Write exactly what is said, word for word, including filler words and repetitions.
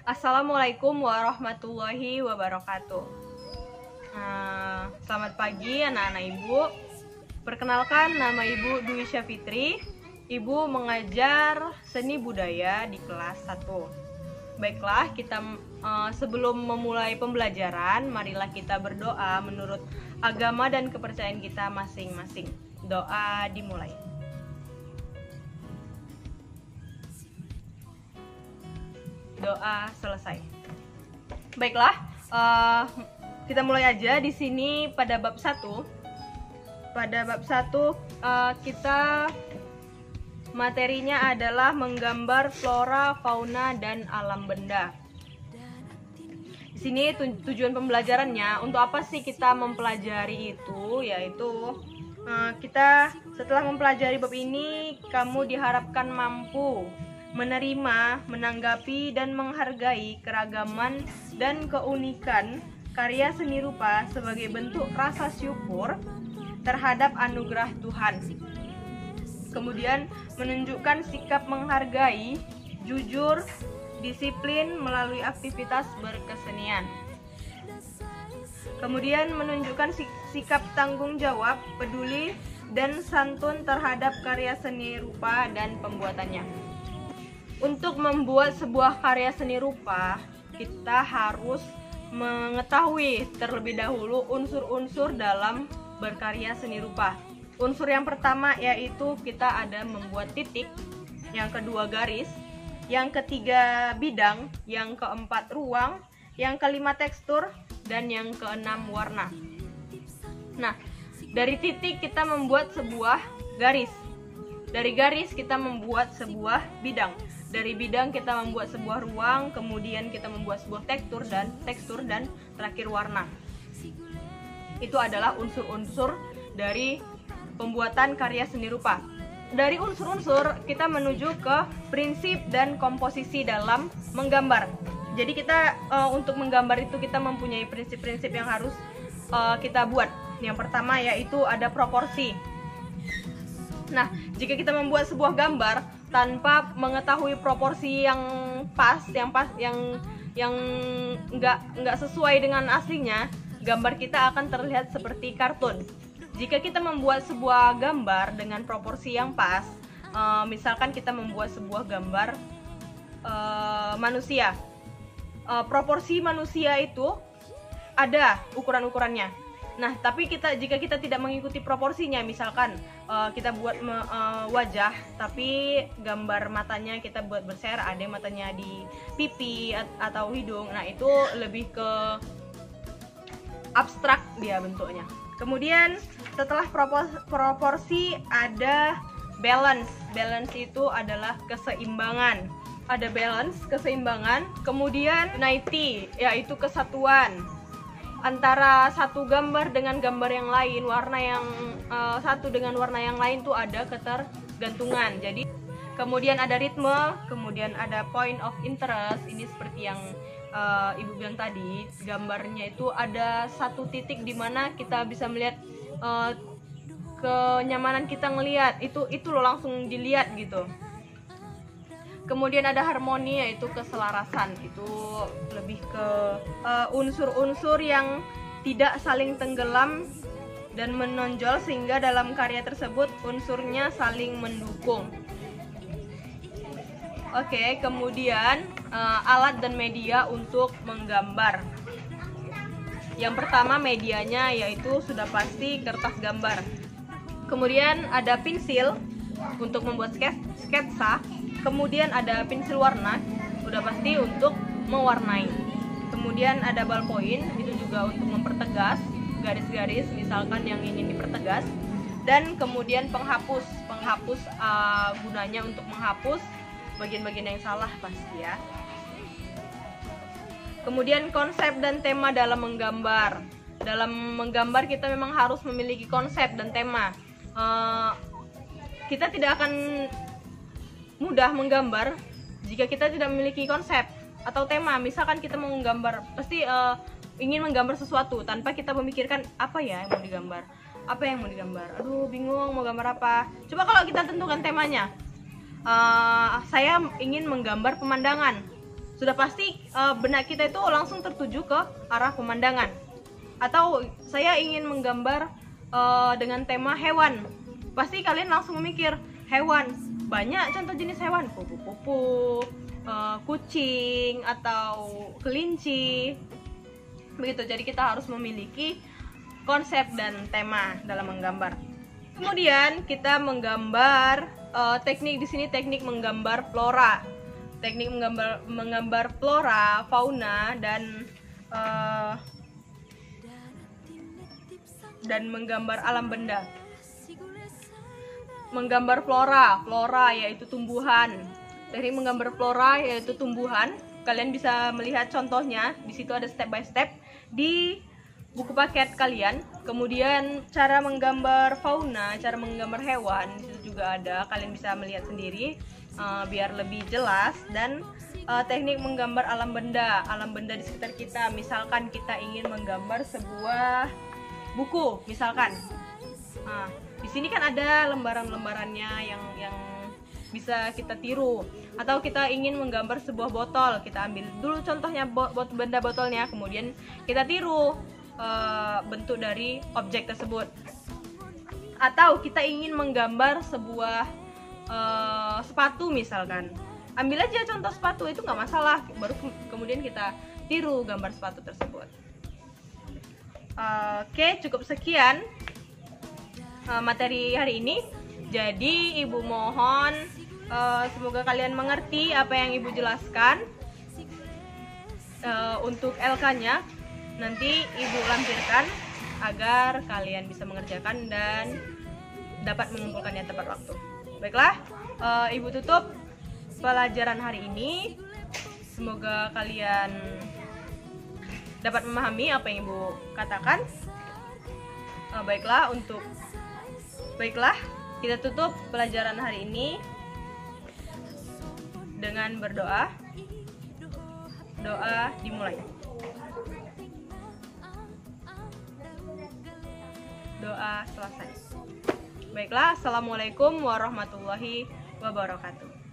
Assalamualaikum warahmatullahi wabarakatuh. Nah, selamat pagi anak-anak ibu. Perkenalkan, nama ibu Dwi Syafitri. Ibu mengajar seni budaya di kelas satu. Baiklah, kita uh, sebelum memulai pembelajaran, marilah kita berdoa menurut agama dan kepercayaan kita masing-masing. Doa dimulai. Doa selesai. Baiklah, uh, kita mulai aja di sini pada bab satu. Pada bab satu uh, kita materinya adalah menggambar flora, fauna, dan alam benda. Di sini tujuan pembelajarannya, untuk apa sih kita mempelajari itu? Yaitu uh, kita setelah mempelajari bab ini, kamu diharapkan mampu menerima, menanggapi, dan menghargai keragaman dan keunikan karya seni rupa sebagai bentuk rasa syukur terhadap anugerah Tuhan. Kemudian menunjukkan sikap menghargai, jujur, disiplin melalui aktivitas berkesenian. Kemudian menunjukkan sikap tanggung jawab, peduli, dan santun terhadap karya seni rupa dan pembuatannya. Untuk membuat sebuah karya seni rupa, kita harus mengetahui terlebih dahulu unsur-unsur dalam berkarya seni rupa. Unsur yang pertama yaitu kita ada membuat titik, yang kedua garis, yang ketiga bidang, yang keempat ruang, yang kelima tekstur, dan yang keenam warna. Nah, dari titik kita membuat sebuah garis. Dari garis kita membuat sebuah bidang. Dari bidang kita membuat sebuah ruang, kemudian kita membuat sebuah tekstur dan tekstur dan terakhir warna. Itu adalah unsur-unsur dari pembuatan karya seni rupa. Dari unsur-unsur kita menuju ke prinsip dan komposisi dalam menggambar. Jadi kita uh, untuk menggambar itu kita mempunyai prinsip-prinsip yang harus uh, kita buat. Yang pertama yaitu ada proporsi. Nah, jika kita membuat sebuah gambar tanpa mengetahui proporsi yang pas, yang pas, yang yang nggak nggak sesuai dengan aslinya, gambar kita akan terlihat seperti kartun. Jika kita membuat sebuah gambar dengan proporsi yang pas, uh, misalkan kita membuat sebuah gambar uh, manusia, uh, proporsi manusia itu ada ukuran-ukurannya. Nah, tapi kita jika kita tidak mengikuti proporsinya, misalkan uh, kita buat me, uh, wajah, tapi gambar matanya kita buat berser, ada yang matanya di pipi at atau hidung. Nah, itu lebih ke abstrak dia bentuknya. Kemudian setelah propor proporsi ada balance. Balance itu adalah keseimbangan. Ada balance, keseimbangan. Kemudian unity, yaitu kesatuan antara satu gambar dengan gambar yang lain, warna yang uh, satu dengan warna yang lain tuh ada ketergantungan. Jadi kemudian ada ritme, kemudian ada point of interest. Ini seperti yang uh, ibu bilang tadi, gambarnya itu ada satu titik di mana kita bisa melihat uh, kenyamanan kita ngelihat itu itu loh, langsung dilihat gitu. Kemudian ada harmoni, yaitu keselarasan. Itu lebih ke unsur-unsur uh, yang tidak saling tenggelam dan menonjol, sehingga dalam karya tersebut unsurnya saling mendukung. Oke, kemudian uh, alat dan media untuk menggambar. Yang pertama medianya yaitu sudah pasti kertas gambar. Kemudian ada pensil untuk membuat sketsa. Kemudian ada pensil warna, udah pasti untuk mewarnai. Kemudian ada ballpoint, itu juga untuk mempertegas garis-garis, misalkan yang ingin dipertegas. Dan kemudian penghapus, penghapus uh, gunanya untuk menghapus bagian-bagian yang salah pasti ya. Kemudian konsep dan tema dalam menggambar. Dalam menggambar kita memang harus memiliki konsep dan tema. Uh, kita tidak akan mudah menggambar jika kita tidak memiliki konsep atau tema. Misalkan kita mau menggambar, pasti uh, ingin menggambar sesuatu tanpa kita memikirkan apa ya yang mau digambar, apa yang mau digambar. Aduh, bingung mau gambar apa. Coba kalau kita tentukan temanya, uh, saya ingin menggambar pemandangan. sudah pasti uh, benak kita itu langsung tertuju ke arah pemandangan. Atau saya ingin menggambar uh, dengan tema hewan, pasti kalian langsung memikir hewan, banyak contoh jenis hewan, kupu-kupu, uh, kucing, atau kelinci. Begitu, jadi kita harus memiliki konsep dan tema dalam menggambar. Kemudian kita menggambar uh, teknik di sini teknik menggambar flora, teknik menggambar menggambar flora, fauna dan uh, dan menggambar alam benda. Menggambar flora, flora yaitu tumbuhan. Teknik menggambar flora yaitu tumbuhan. Kalian bisa melihat contohnya, di situ ada step by step di buku paket kalian. Kemudian cara menggambar fauna, cara menggambar hewan, di situ juga ada. Kalian bisa melihat sendiri uh, biar lebih jelas. Dan uh, teknik menggambar alam benda, alam benda di sekitar kita. Misalkan kita ingin menggambar sebuah buku, misalkan. Nah, di sini kan ada lembaran-lembarannya yang yang bisa kita tiru. Atau kita ingin menggambar sebuah botol, kita ambil dulu contohnya bot benda botolnya, kemudian kita tiru Uh, bentuk dari objek tersebut. Atau kita ingin menggambar sebuah uh, sepatu misalkan, ambil aja contoh sepatu, itu nggak masalah, baru ke kemudian kita tiru gambar sepatu tersebut. uh, Oke, okay, cukup sekian uh, materi hari ini. Jadi ibu mohon uh, semoga kalian mengerti apa yang ibu jelaskan. Uh, untuk L K-nya nanti ibu lampirkan agar kalian bisa mengerjakan dan dapat mengumpulkannya tepat waktu. Baiklah, uh, ibu tutup pelajaran hari ini. Semoga kalian dapat memahami apa yang ibu katakan. Uh, baiklah, untuk baiklah kita tutup pelajaran hari ini dengan berdoa. Doa dimulai. Doa selesai. Baiklah, assalamualaikum warahmatullahi wabarakatuh.